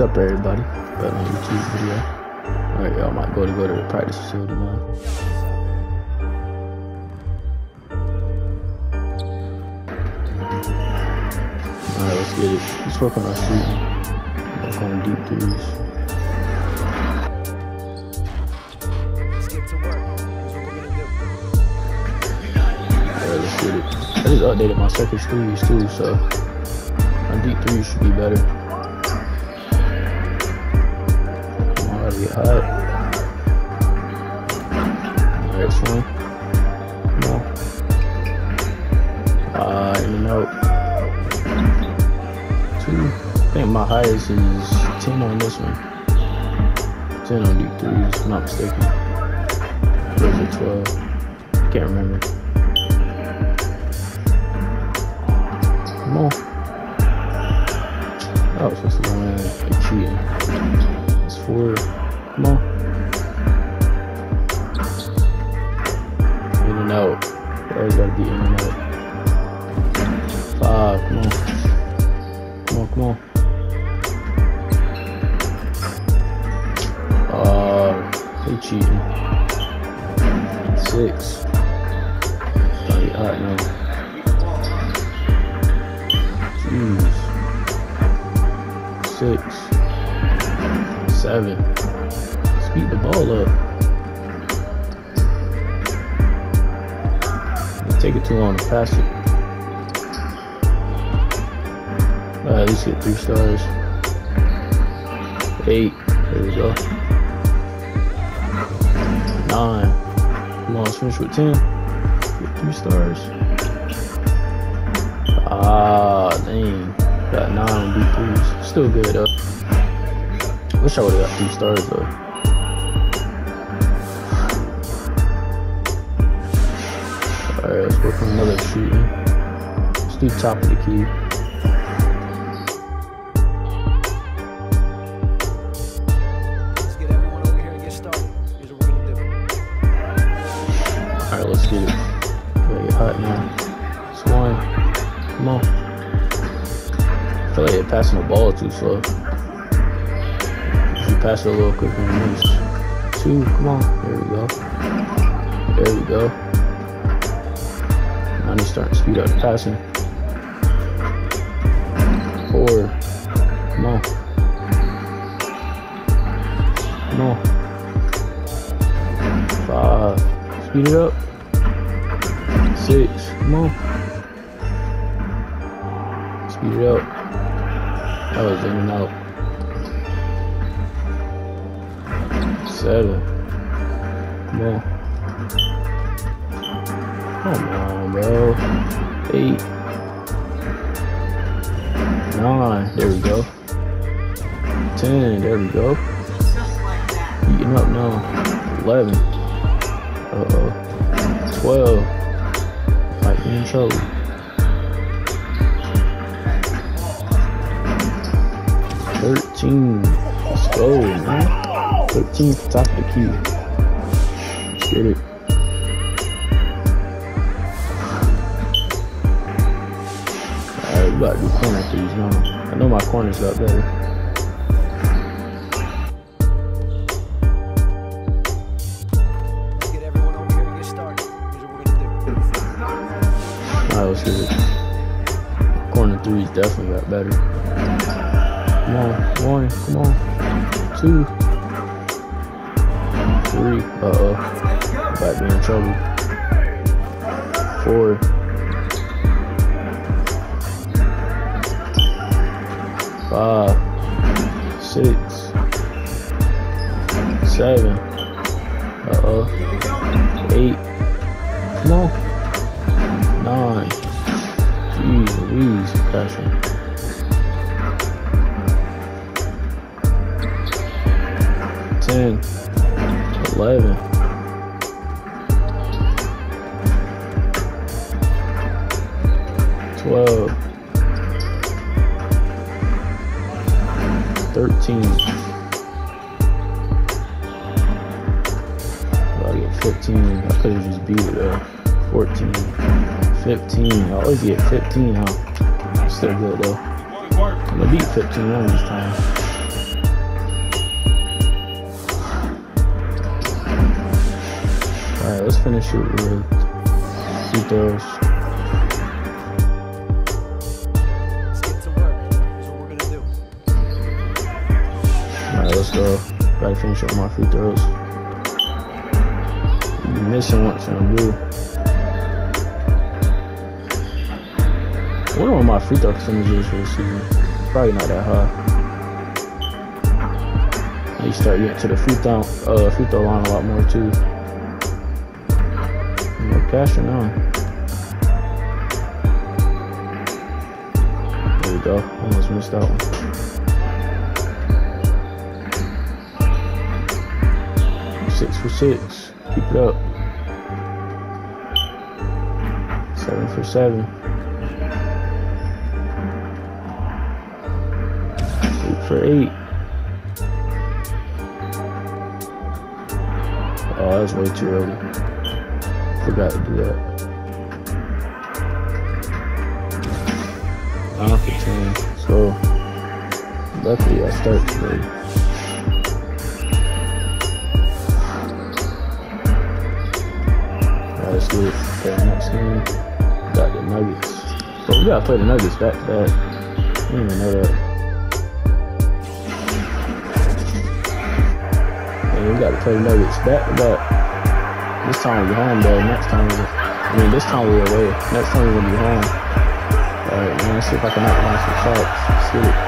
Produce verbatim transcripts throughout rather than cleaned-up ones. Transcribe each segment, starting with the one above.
up, everybody? But on YouTube video. Alright, y'all might go to go to the practice facility now. Alright, let's get it. Let's work on our shooting. Work on deep threes. Let's get to work. Here's what we're gonna do. Alright, let's get it. I just updated my circuits threes too, so my deep threes should be better. Come on, gotta get hot. Alright, this one. Come on. Ah, in and out. Two. I think my highest is ten on this one. ten on deep threes, if I'm not mistaken. Or is it twelve? Can't remember. Come on. That was supposed to go in. You're cheating. It's four. Come on. In and out. Always gotta be in and out. Five. Come on. Come on, come on. Uh, they cheating. Six. Gotta get hot now. Jeez. Six. Seven. Speed the ball up. Take it too long to pass it. Uh, at least get three stars. Eight. There we go. Nine. Come on, let's finish with ten. Get three stars. Ah, dang. Got nine deep threes. Still good though. Wish I would have got three stars though. Alright, let's work on another shooting. Let's do top of the key. Let's get everyone over here and get started. Here's what we're gonna do. Alright, let's get it. Gotta get hot now. It's one. Come on. I feel like they're passing the ball too slow. If you pass it a little quicker than this. Two, come on. There we go. There we go. Now he's starting to speed up the passing. Four. Come on. Come on. Five. Speed it up. Six. Come on. Speed it up. That was in and out. Seven. Come on. Come on, bro. Eight. Nine. There we go. Ten. There we go. Heating up now. Eleven. Uh-oh. Twelve. Might be in trouble. Thirteen. Let's go, man. Thirteen to top of the key. Let's get it. Alright, we gotta do corner threes now. I know my corners got better. Let's get everyone over here and get started. Here's what we're gonna do. Alright, let's get it. Corner threes definitely got better. Come on, one, come on, two, three, uh-oh, about to be in trouble, four, five, six, seven, uh-oh, eight, come on, nine, jeez Louise, pressure. ten, eleven, twelve, thirteen, gotta get fifteen, I could have just beat it though, fourteen, fifteen, I always get fifteen, huh? Still good though, I'm gonna beat fifteen one this time. Alright, let's finish it with free throws. Let's get to work. Here's what we're gonna do. Alright, let's go. Gotta finish up my free throws. You missing once in a blue. I wonder what my free throw percentage is for the season. Probably not that high. You start getting to the free throw, uh, free throw line a lot more too. No cashing on. There we go. Almost missed that one. Six for six. Keep it up. Seven for seven. Eight for eight. Oh, that was way too early. Forgot to do that. Nine for ten. So, luckily I start today. Alright, let's do it. Okay, next game. Got the Nuggets. But we gotta play the Nuggets back to back. I didn't even know that. We got to play Nuggets back to back. This time we're home though. Next time, we, I mean, this time we're away. Next time we're gonna be home. Alright, man. Let's see if I can knock down some shots. Let's get it.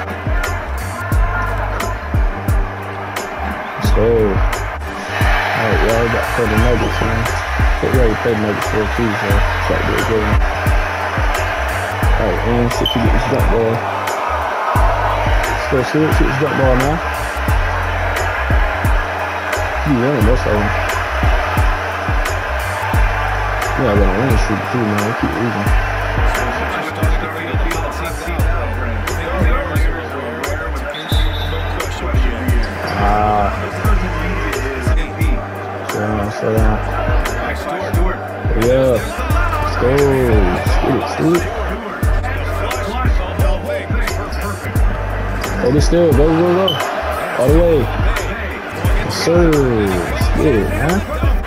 Let's go. Alright, y'all. We got to play the Nuggets, man. But we already played Nuggets for a few, so it's got to be a good one. Alright, and see if we get this jump ball. Let's go shoot it. Shoot this jump ball now. You winning most of them. Yeah, we're gonna win the streak too, man. We keep losing. Ah. Slow down, slow down. Yeah. Let's go. Let's get it, see? Hold it still. Go, go, go. All the way. Sir, let's get it, man.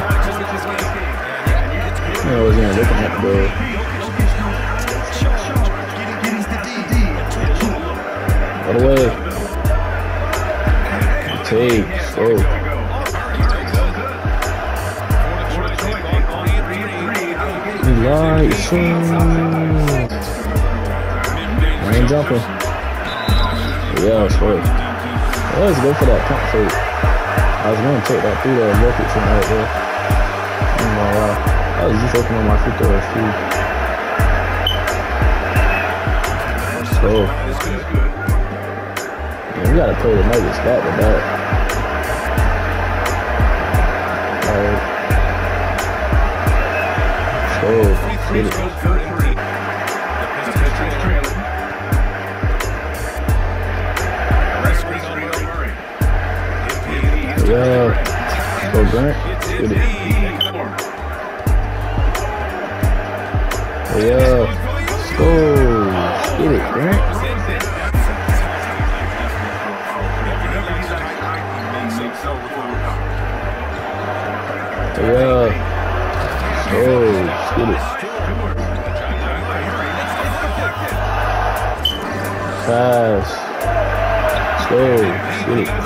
I was in looking at the ball. All the way. Take, slow. Right, swing. I ain't jumping. Yeah, it's good. Let's go for that pump fake. I was gonna take that through there and look at you right there. I'm gonna lie. I was just opening my free throws too. Let's go. Man, we gotta play the Nuggets back to back. Alright. Let's go. Let's get it. Yeah. Go Grant. Get it. Yeah. Let's go. Get it, Grant. Yeah. Let's go. Let's get it. Fast. Let's go. Let's get it.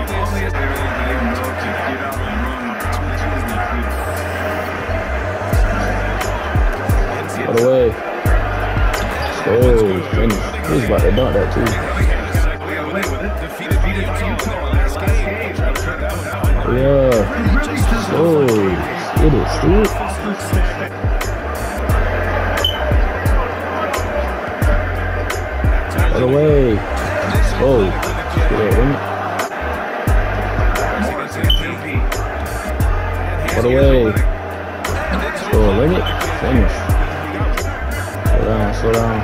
All the way. Let's go. Finish. He's about to dunk that too. Yeah. Let's go. Get it, Steve. All the way. Let's go. Get it, win it. All the way. Let's go. Win it. Finish. Slow down, slow down.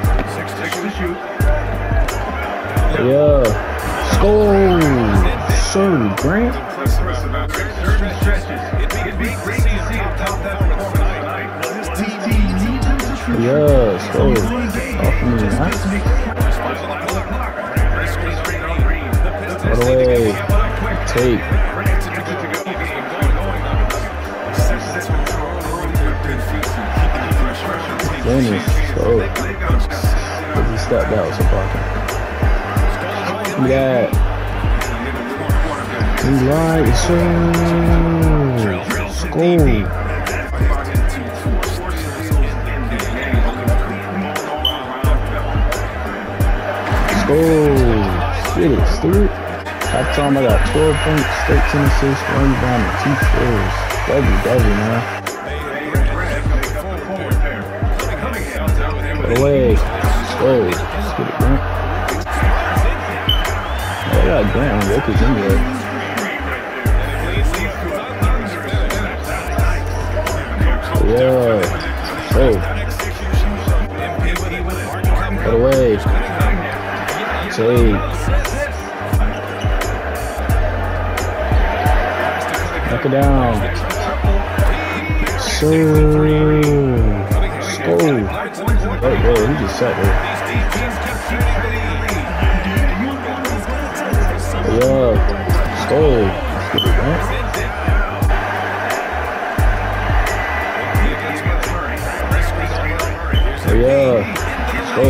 Yeah. Let's go. Sir Grant. Yeah, let's go. Off me, huh? All the way. Take. Finish. Oh. Because he stepped out, so blocking. Yeah. He lied. So. Score. Score. Get it, Stewart. Half time I got twelve points, thirteen assists, one rebound, and two kills. W W, man. Get away. Let's go. Let's get it, Grant. Oh, I got Grant on Lakers anyway. Yeah. Oh. Get away. Take. Knock it down. So. Go. Right there. He just sat there. Yeah. Let's go. Let's get it, man. Yeah. Let's go.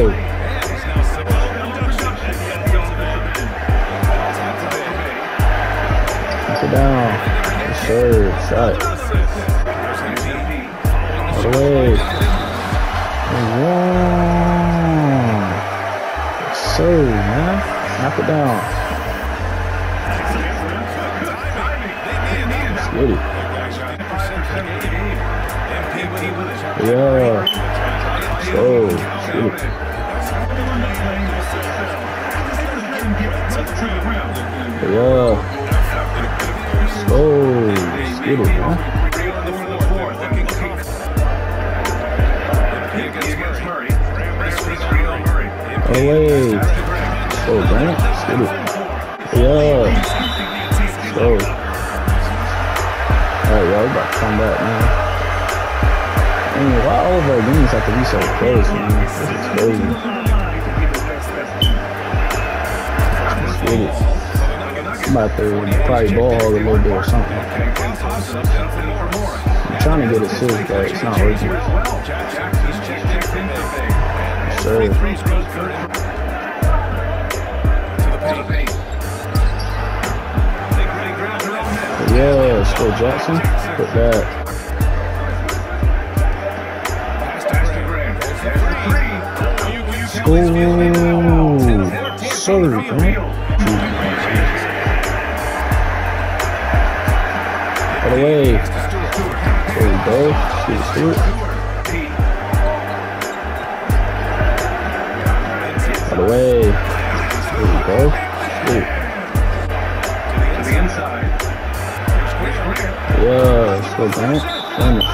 Knock it down. Yes, sir. Shot. All the way. Wow. Yes, sir, man. Knock it down. Let's get it. Yeah. Let's go. Let's get it. Yeah. Let's go. Let's get it, man. Away. Let's go, Grant. Let's get it. Yeah. Let's go. Alright, y'all, we about to come back, man. I mean, why all of our games have to be so close, man? This is crazy. Let's get it. I'm about to probably ball hog a little bit or something. I'm trying to get it assist, but it's not working. Sir. Yeah, let's go Jackson. Put that. Oh, sir, man. All the way. There we go. Shoot, Stewart. All the way. There we go. Shoot. Yeah, let's go, Grant. Finish.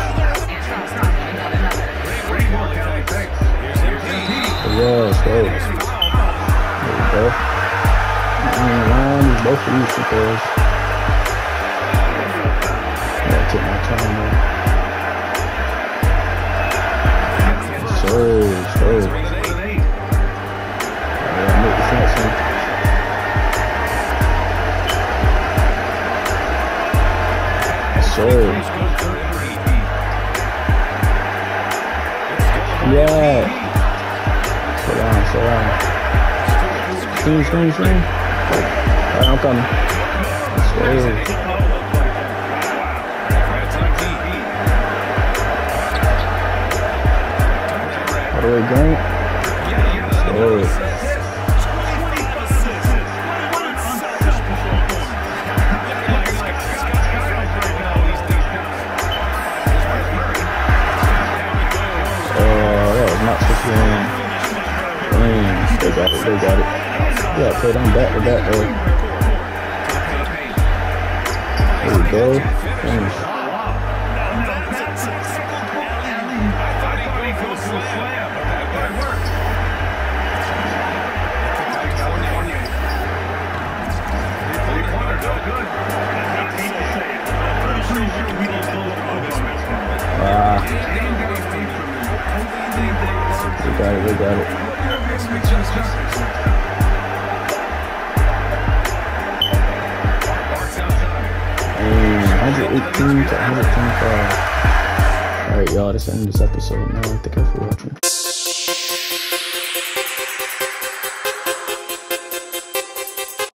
Yeah, let's go. There we go. I'm around both of these because I gotta take my time, man. So, so. Yeah, make the fence in. So. Yeah. Slow down, slow down. Screen, screen, screen. Alright, I'm coming. Let's go. All the way, Grant. Let's go. They got it, they got it. Yeah, play them back to back though. There we go. Finish. Ah. They got it, they got it. And one eighteen to one twenty-five. Alright, y'all, that's the end of this episode, man. Thank you for watching.